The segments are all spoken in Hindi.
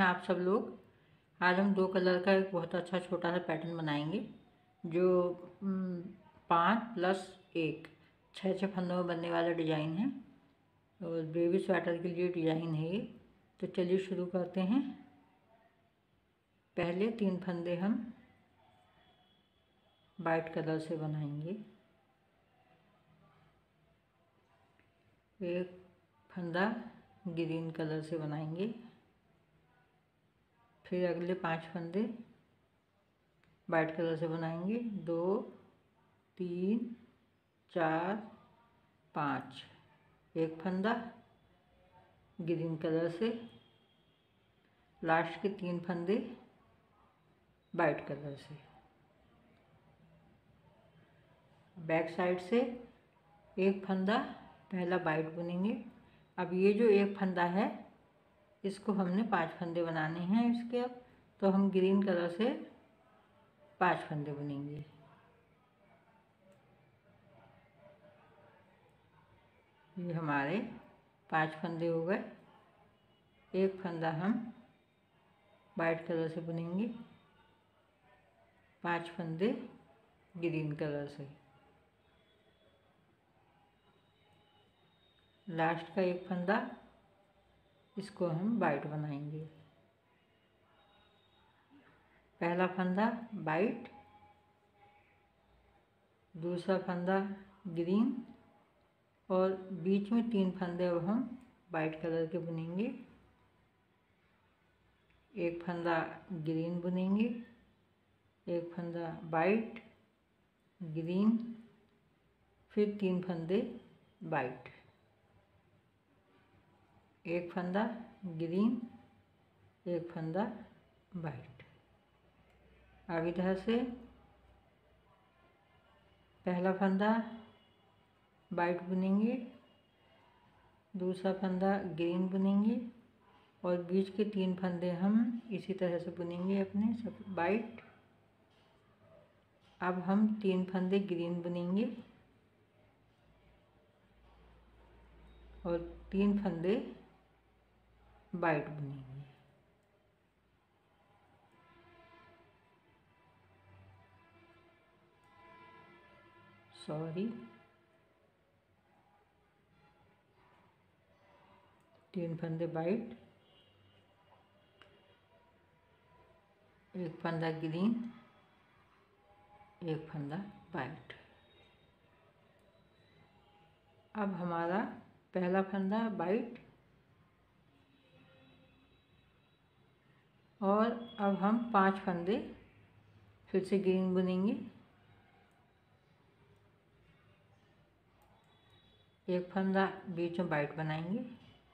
हैं आप सब लोग। आज हम 2 कलर का एक बहुत अच्छा छोटा सा पैटर्न बनाएंगे जो 5+1 6 फंदों में बनने वाला डिज़ाइन है और बेबी स्वेटर के लिए डिज़ाइन है ये। तो चलिए शुरू करते हैं। पहले 3 फंदे हम वाइट कलर से बनाएंगे। एक फंदा ग्रीन कलर से बनाएंगे। फिर अगले 5 फंदे वाइट कलर से बनाएंगे। 2 3 4 5। एक फंदा ग्रीन कलर से। लास्ट के 3 फंदे वाइट कलर से। बैक साइड से एक फंदा पहला वाइट बुनेंगे। अब ये जो एक फंदा है इसको हमने 5 फंदे बनाने हैं इसके। अब तो हम ग्रीन कलर से 5 फंदे बुनेंगे। ये हमारे 5 फंदे हो गए। एक फंदा हम वाइट कलर से बुनेंगे। 5 फंदे ग्रीन कलर से। लास्ट का एक फंदा इसको हम वाइट बनाएंगे। पहला फंदा वाइट, दूसरा फंदा ग्रीन और बीच में 3 फंदे अब हम वाइट कलर के बुनेंगे। एक फंदा ग्रीन बुनेंगे, एक फंदा वाइट, ग्रीन, फिर 3 फंदे वाइट। एक फंदा ग्रीन, एक फंदा वाइट। अब इधर से पहला फंदा वाइट बुनेंगे, दूसरा फंदा ग्रीन बुनेंगे और बीच के 3 फंदे हम इसी तरह से बुनेंगे अपने सब वाइट। अब हम 3 फंदे ग्रीन बुनेंगे और 3 फंदे वाइट बुनेंगे। सॉरी, 3 फंदे वाइट, एक फंदा ग्रीन, एक फंदा वाइट। अब हमारा पहला फंदा वाइट और अब हम 5 फंदे फिर से ग्रीन बुनेंगे। एक फंदा बीच में वाइट बनाएंगे,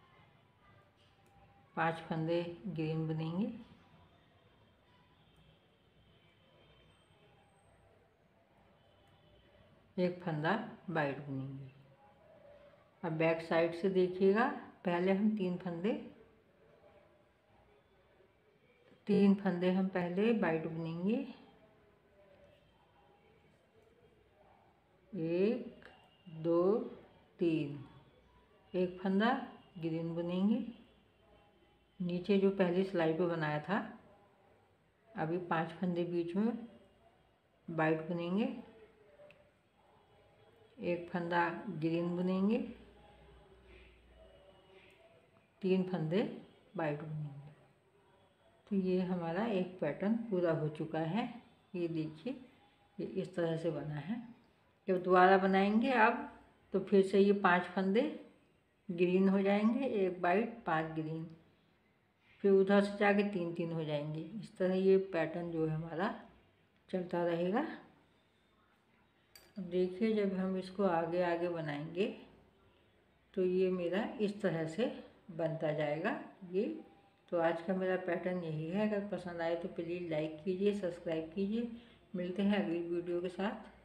5 फंदे ग्रीन बुनेंगे, एक फंदा वाइट बुनेंगे। अब बैक साइड से देखिएगा, पहले हम 3 फंदे हम पहले वाइट बुनेंगे। 1 2 3। एक फंदा ग्रीन बुनेंगे। नीचे जो पहली सिलाई पे बनाया था अभी 5 फंदे बीच में वाइट बुनेंगे। एक फंदा ग्रीन बुनेंगे, 3 फंदे वाइट बुनेंगे। तो ये हमारा एक पैटर्न पूरा हो चुका है। ये देखिए, ये इस तरह से बना है। जब दोबारा बनाएंगे अब तो फिर से ये 5 फंदे ग्रीन हो जाएंगे, एक वाइट 5 ग्रीन, फिर उधर से जाके 3 3 हो जाएंगे। इस तरह ये पैटर्न जो है हमारा चलता रहेगा। अब देखिए, जब हम इसको आगे आगे बनाएंगे तो ये मेरा इस तरह से बनता जाएगा। ये तो आज का मेरा पैटर्न यही है। अगर पसंद आए तो प्लीज़ लाइक कीजिए, सब्सक्राइब कीजिए। मिलते हैं अगली वीडियो के साथ।